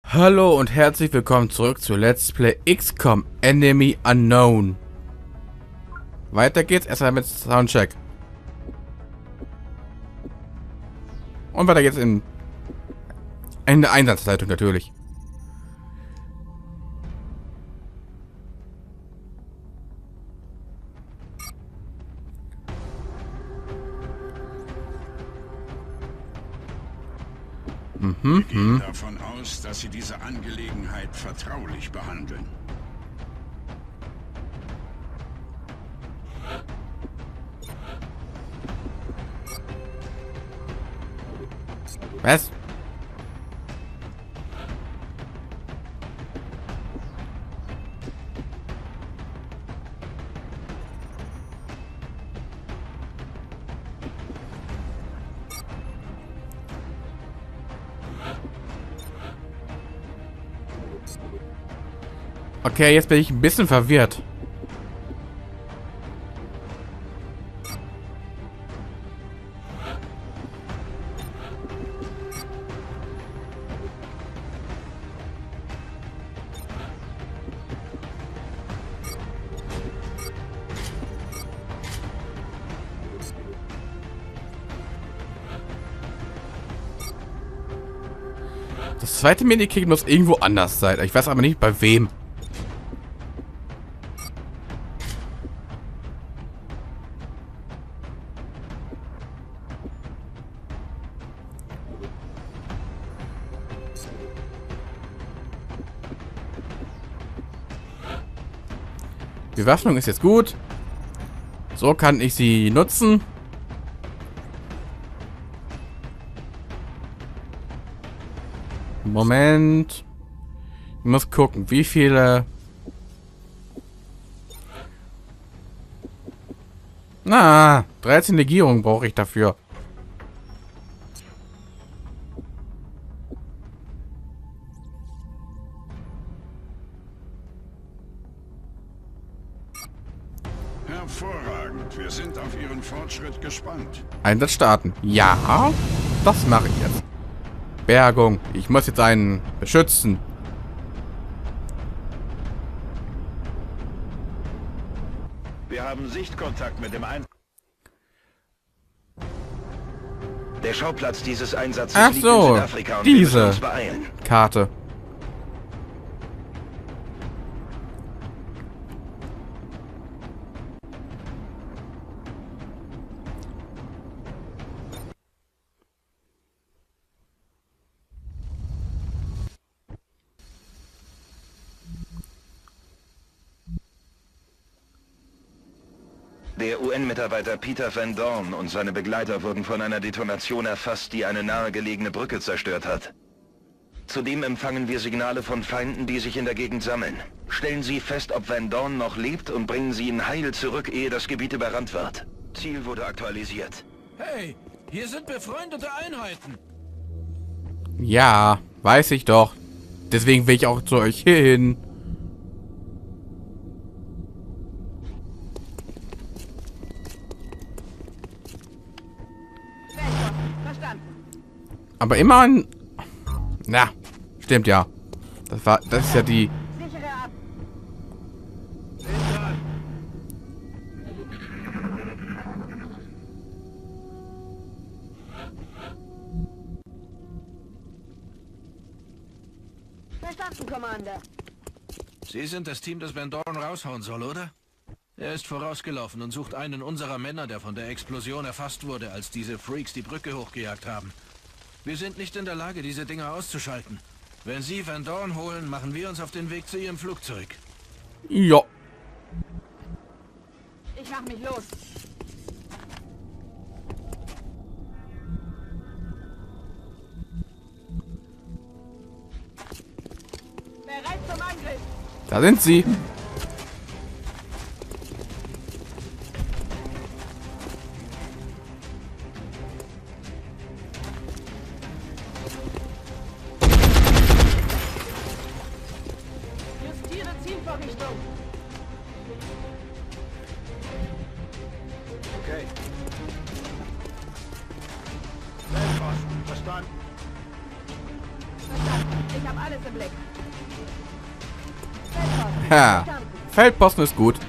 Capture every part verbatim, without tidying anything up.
Hallo und herzlich willkommen zurück zu Let's Play X COM Enemy Unknown. Weiter geht's erstmal mit Soundcheck. Und weiter geht's in, in der Einsatzleitung natürlich. Mhm, Wir gehen mhm. davon aus, dass Sie diese Angelegenheit vertraulich behandeln. Was? Okay, jetzt bin ich ein bisschen verwirrt. Das zweite Minikick muss irgendwo anders sein. Ich weiß aber nicht bei wem. Die Bewaffnung ist jetzt gut. So kann ich sie nutzen. Moment. Ich muss gucken, wie viele... Na, dreizehn Legierungen brauche ich dafür. Hervorragend. Wir sind auf Ihren Fortschritt gespannt. Einsatz starten. Ja, das mache ich jetzt. Bergung. Ich muss jetzt einen beschützen. Wir haben Sichtkontakt mit dem Ein... Der Schauplatz dieses Einsatzes Ach liegt so, in Südafrika und wir müssen diese uns beeilen. Karte. Der U N-Mitarbeiter Peter Van Dorn und seine Begleiter wurden von einer Detonation erfasst, die eine nahegelegene Brücke zerstört hat. Zudem empfangen wir Signale von Feinden, die sich in der Gegend sammeln. Stellen Sie fest, ob Van Dorn noch lebt und bringen Sie ihn heil zurück, ehe das Gebiet überrannt wird. Ziel wurde aktualisiert. Hey, hier sind befreundete Einheiten. Ja, weiß ich doch. Deswegen will ich auch zu euch hin. Aber immer ein... Na, stimmt ja. Das war, das ist ja die... Verstanden, Commander. Sie sind das Team, das Van Dorn raushauen soll, oder? Er ist vorausgelaufen und sucht einen unserer Männer, der von der Explosion erfasst wurde, als diese Freaks die Brücke hochgejagt haben. Wir sind nicht in der Lage, diese Dinger auszuschalten. Wenn Sie Van Dorn holen, machen wir uns auf den Weg zu Ihrem Flugzeug. Ja. Ich mach mich los. Bereit zum Angriff. Da sind sie. Justiere Zielvorrichtung. Okay. Verstanden. Ich habe alles im Blick. Ha. Feldposten ist gut.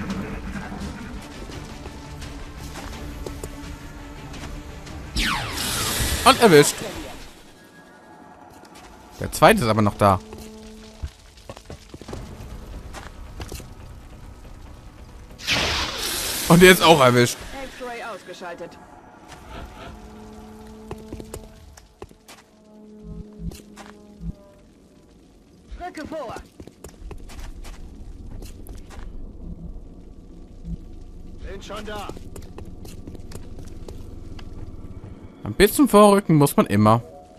Und erwischt. Der zweite ist aber noch da. Und der ist auch erwischt. X-Ray ausgeschaltet. Rücke vor. Bin schon da. Ein bisschen vorrücken muss man immer.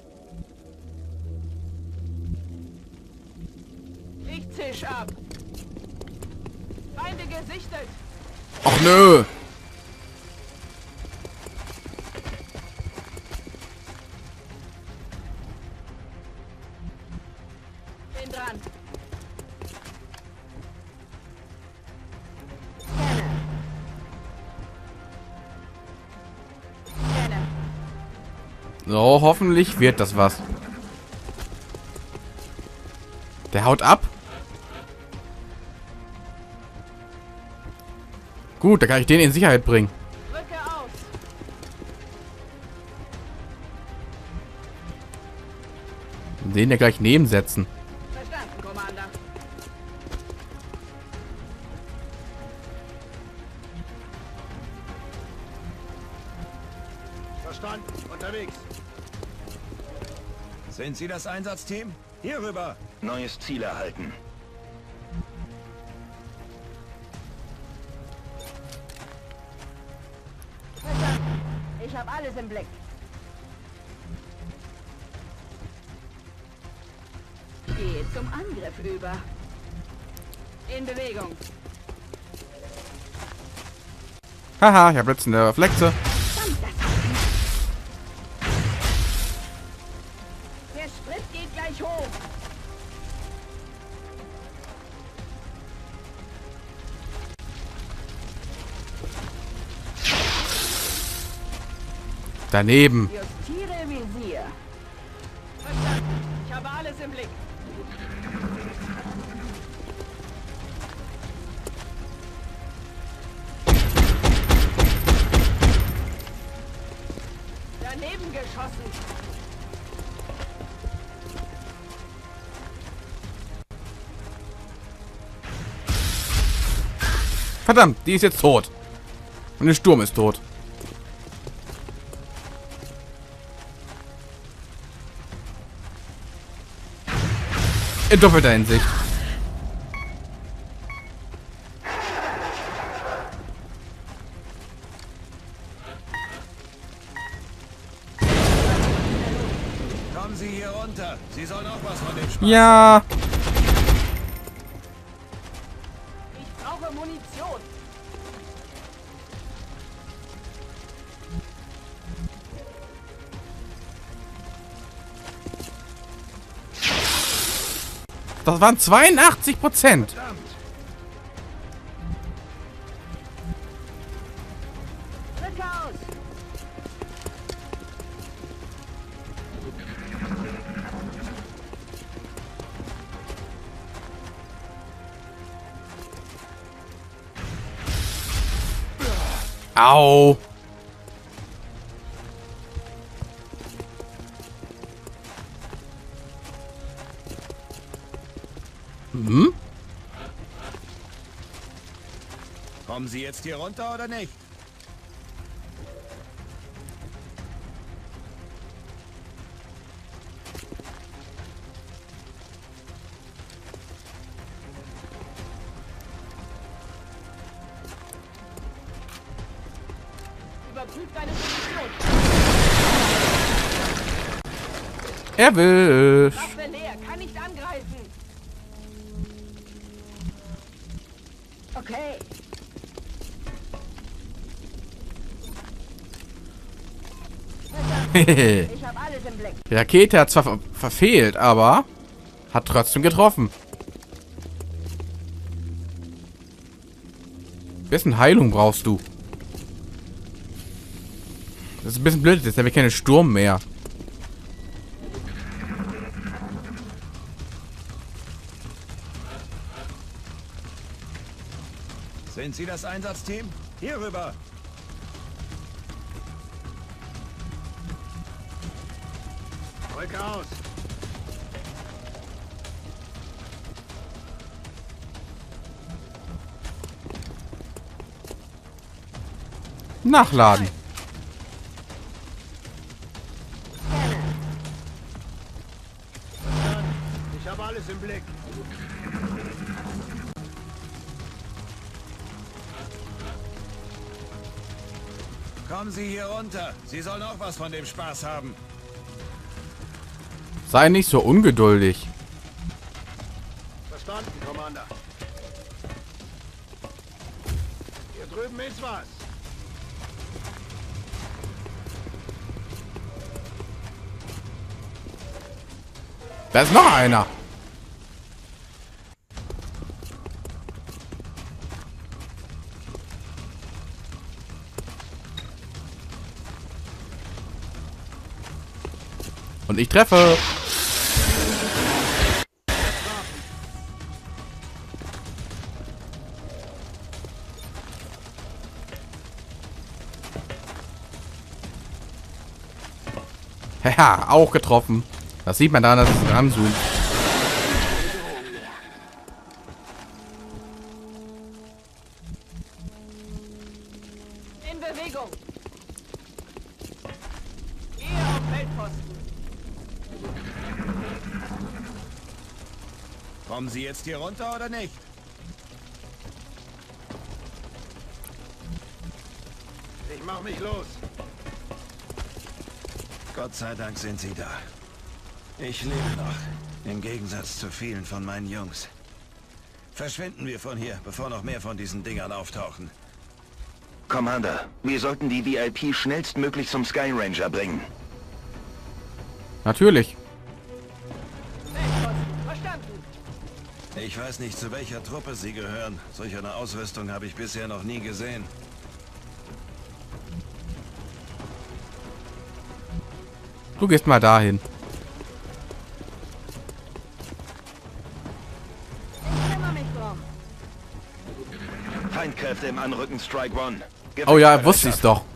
Ich zisch ab. Feinde gesichtet. Ach nö. Bin dran. So, hoffentlich wird das was. Der haut ab. Gut, da kann ich den in Sicherheit bringen. Rücke aus. Den ja gleich nebensetzen. Verstanden, Commander. Verstanden. Unterwegs. Sind Sie das Einsatzteam? Hier rüber. Neues Ziel erhalten. Verstanden. Ich habe alles im Blick. Gehe zum Angriff über. In Bewegung. Haha, ich habe blitzende Reflexe. Der Sprit geht gleich hoch. Daneben. Justiere Visier. Verstanden. Ich habe alles im Blick. Daneben geschossen. Verdammt, die ist jetzt tot. Und der Sturm ist tot. In doppelter Hinsicht. Kommen Sie hier runter. Sie sollen auch was von dem Spaß. Ja. Ich brauche Munition. Das waren zweiundachtzig Prozent. Rücke aus. Au. Hm? Kommen Sie jetzt hier runter oder nicht? Überprüf deine Position. Erwischt. Waffe leer. Kann nicht angreifen. Okay. Ich habe alles im Blick. Die Rakete hat zwar ver verfehlt, aber hat trotzdem getroffen. Bisschen Heilung brauchst du. Das ist ein bisschen blöd, jetzt haben wir keinen Sturm mehr. Sind Sie das Einsatzteam? Hier rüber. Rück aus. Nachladen. Verstanden. Ich habe alles im Blick. Kommen Sie hier runter. Sie sollen auch was von dem Spaß haben. Sei nicht so ungeduldig. Verstanden, Commander. Hier drüben ist was. Da ist noch einer. Und ich treffe. Haha, auch getroffen. Das sieht man daran, dass es ranzoomt. In Bewegung. Gehe auf Feldposten. Kommen Sie jetzt hier runter oder nicht? Ich mach mich los. Gott sei Dank sind Sie da. Ich lebe noch, im Gegensatz zu vielen von meinen Jungs. Verschwinden wir von hier, bevor noch mehr von diesen Dingern auftauchen. Commander, wir sollten die V I P schnellstmöglich zum Sky Ranger bringen. Natürlich. Feldposten. Verstanden. Ich weiß nicht, zu welcher Truppe Sie gehören. Solch eine Ausrüstung habe ich bisher noch nie gesehen. Du gehst mal dahin. Ich kümmere mich drum. Feindkräfte im Anrücken, Strike One. Oh ja, wusste ich's doch.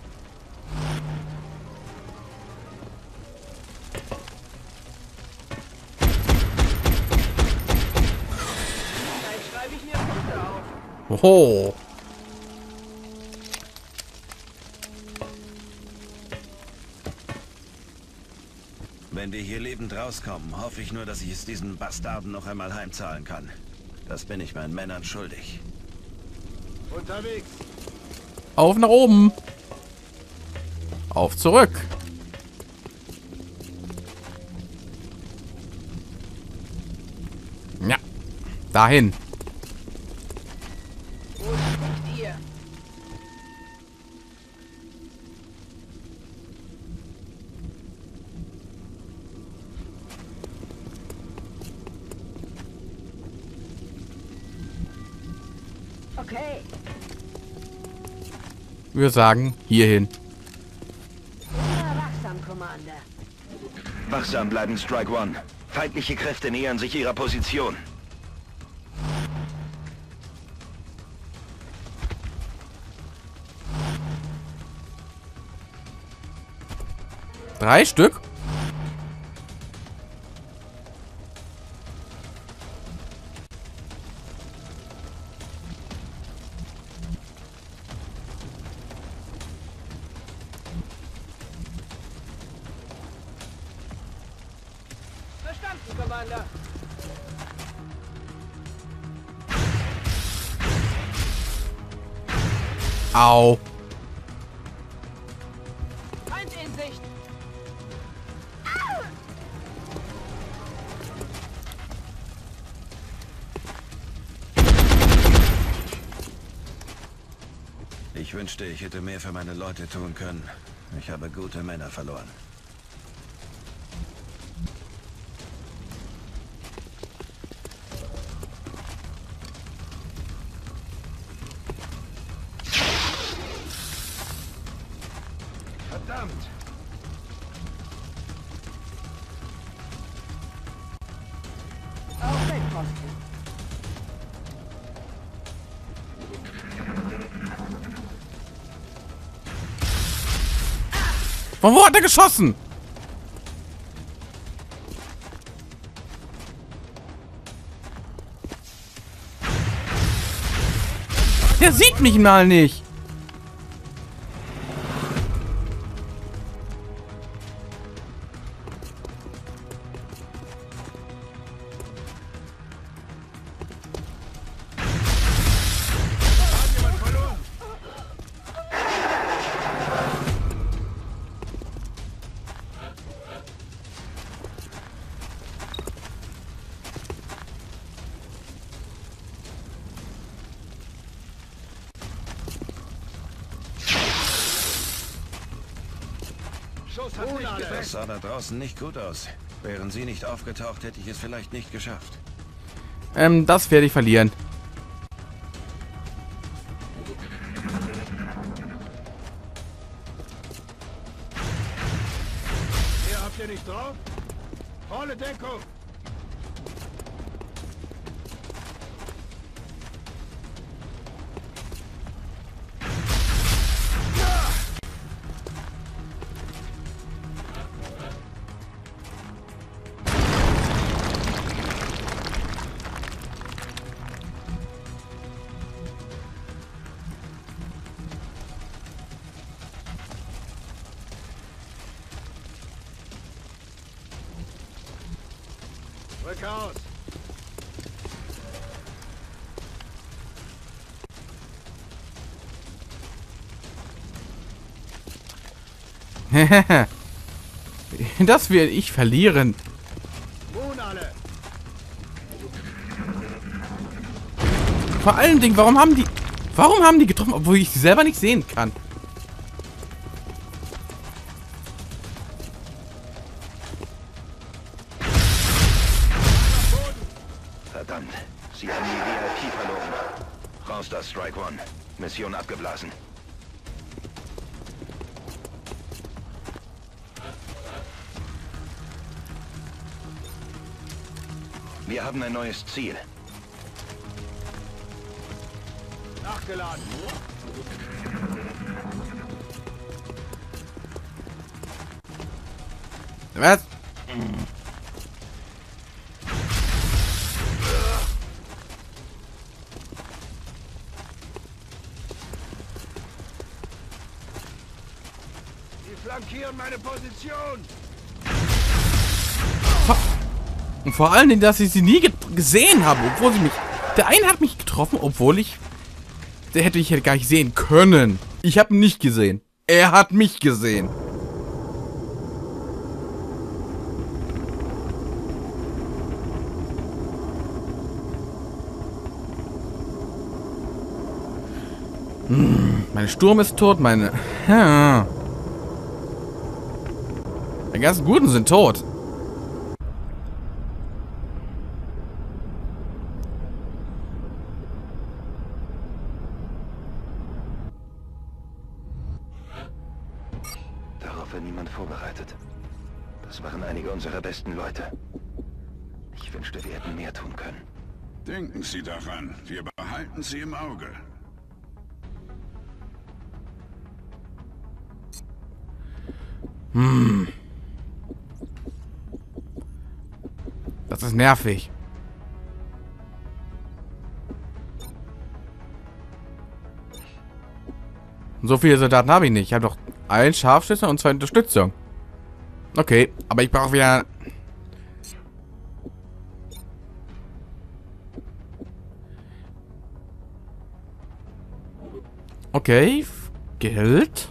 Dann schreibe ich mir Punkte auf. Oho. Wenn wir hier lebend rauskommen, hoffe ich nur, dass ich es diesen Bastarden noch einmal heimzahlen kann. Das bin ich meinen Männern schuldig. Unterwegs. Auf nach oben. Auf zurück. Ja. Dahin. Wo steckt ihr? Okay. Wir sagen hierhin. Immer wachsam, Commander. Wachsam bleiben, Strike One. Feindliche Kräfte nähern sich ihrer Position. Drei Stück? Verstanden, Commander. Au. Feind in Sicht. Ich wünschte, ich hätte mehr für meine Leute tun können. Ich habe gute Männer verloren. Verdammt. Auf Feldposten. Von wo hat er geschossen? Der sieht mich mal nicht. Das sah da draußen nicht gut aus. Wären Sie nicht aufgetaucht, hätte ich es vielleicht nicht geschafft. Ähm, das werde ich verlieren. Ihr habt ihr nicht drauf? Volle Deckung! Rück aus! Das werde ich verlieren. Nun alle! Vor allen Dingen, warum haben die... Warum haben die getroffen, obwohl ich sie selber nicht sehen kann? Verdammt, Sie haben die V I P verloren. Raus da, Strike One. Mission abgeblasen. Wir haben ein neues Ziel. Nachgeladen! Was? Die flankieren meine Position! Und vor allen Dingen, dass ich sie nie ge gesehen habe, obwohl sie mich... Der eine hat mich getroffen, obwohl ich... Der hätte ich ja gar nicht sehen können. Ich habe ihn nicht gesehen. Er hat mich gesehen. Hm, mein Sturm ist tot, meine... Ja. Die ganzen Guten sind tot. Darauf war niemand vorbereitet. Das waren einige unserer besten Leute. Ich wünschte, wir hätten mehr tun können. Denken Sie daran, wir behalten Sie im Auge. Hm. Das ist nervig. So viele Soldaten habe ich nicht. Ich habe doch einen Scharfschütze und zwei Unterstützung. Okay, aber ich brauche wieder... Okay, Geld.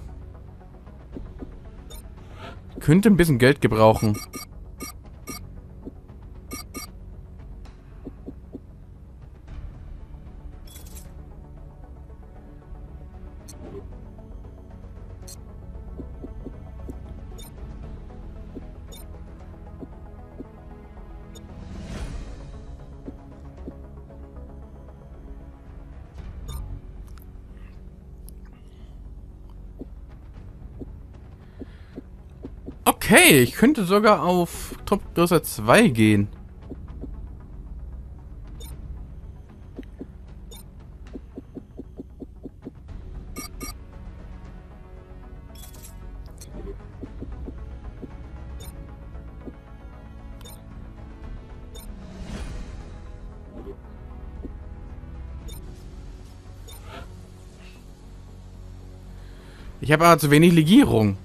Ich könnte ein bisschen Geld gebrauchen. Okay, ich könnte sogar auf Truppgröße zwei gehen. Ich habe aber zu wenig Legierung.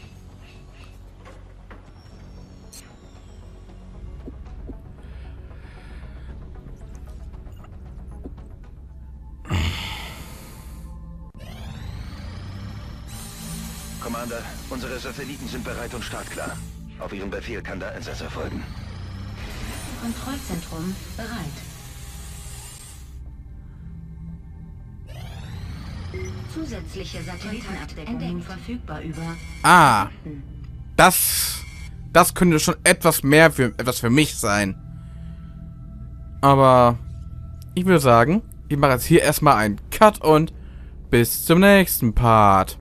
Commander, unsere Satelliten sind bereit und startklar. Auf Ihren Befehl kann der Einsatz erfolgen. Kontrollzentrum bereit. Zusätzliche Satellitenabdeckung verfügbar über... Ah. Das... Das könnte schon etwas mehr für... etwas für mich sein. Aber... Ich würde sagen, ich mache jetzt hier erstmal einen Cut und bis zum nächsten Part.